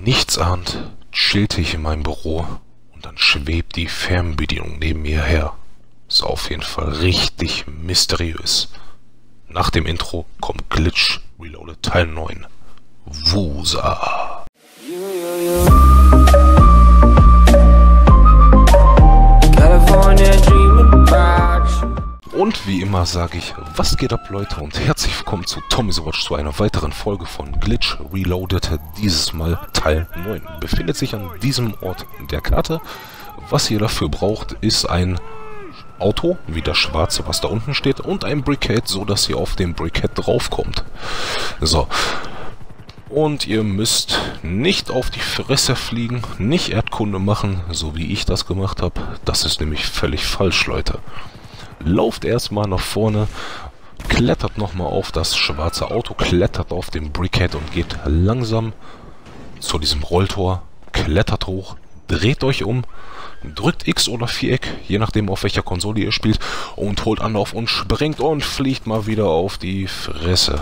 Nichtsahnd chillte ich in meinem Büro und dann schwebt die Fernbedienung neben mir her. Ist auf jeden Fall richtig mysteriös. Nach dem Intro kommt Glitch Reloaded Teil 9. Wusa. Und wie immer sage ich, was geht ab Leute und herzlich willkommen zu Tommy's Watch, zu einer weiteren Folge von Glitch Reloaded, dieses Mal Teil 9. Befindet sich an diesem Ort der Karte. Was ihr dafür braucht, ist ein Auto, wie das schwarze, was da unten steht, und ein Briquette, so dass ihr auf dem Briquette draufkommt. So. Und ihr müsst nicht auf die Fresse fliegen, nicht Erdkunde machen, so wie ich das gemacht habe. Das ist nämlich völlig falsch, Leute. Lauft erstmal nach vorne, klettert nochmal auf das schwarze Auto, klettert auf den Briquette und geht langsam zu diesem Rolltor, klettert hoch, dreht euch um, drückt X oder Viereck, je nachdem auf welcher Konsole ihr spielt, und holt Anlauf und springt und fliegt mal wieder auf die Fresse.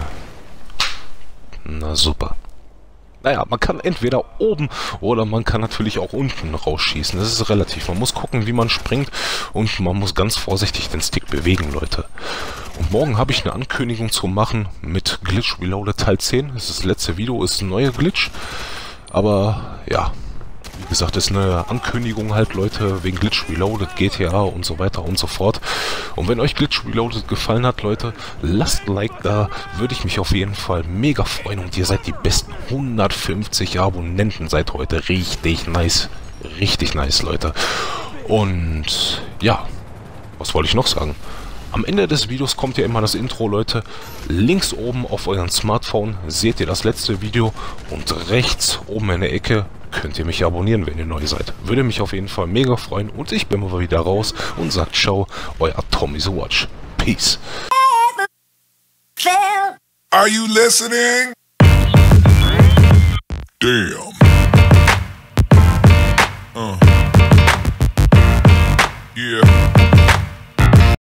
Na super. Naja, man kann entweder oben oder man kann natürlich auch unten rausschießen. Das ist relativ. Man muss gucken, wie man springt, und man muss ganz vorsichtig den Stick bewegen, Leute. Und morgen habe ich eine Ankündigung zu machen mit Glitch Reloaded Teil 10. Das ist das letzte Video, ist ein neuer Glitch. Aber ja, wie gesagt, ist eine Ankündigung halt, Leute, wegen Glitch Reloaded, GTA und so weiter und so fort. Und wenn euch Glitch Reloaded gefallen hat, Leute, lasst ein Like da, würde ich mich auf jeden Fall mega freuen. Und ihr seid die besten 150 Abonnenten seit heute. Richtig nice, Leute. Und ja, was wollte ich noch sagen? Am Ende des Videos kommt ja immer das Intro, Leute. Links oben auf euren Smartphone seht ihr das letzte Video und rechts oben in der Ecke könnt ihr mich abonnieren, wenn ihr neu seid. Würde mich auf jeden Fall mega freuen, und ich bin mal wieder raus und sagt ciao, euer Tommy's Watch. Peace. Are you listening? Damn.